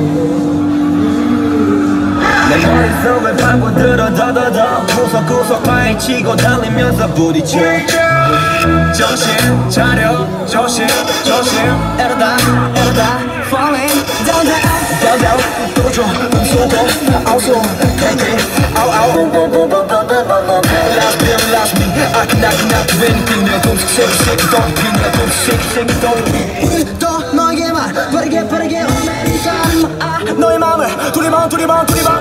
내 머릿속을 파고들어 더더더 구석구석 파헤치고 달리면서 부딪혀 정신 차려 조심 조심 이러다 falling down down down 또줘 쏘고 아웃소 take it out out last me I cannot do anything 내가 동식 shake don't be 내가 동식 shake don't 우리도 너에게만 빠르게 아메리칸 너의 맘을 두리번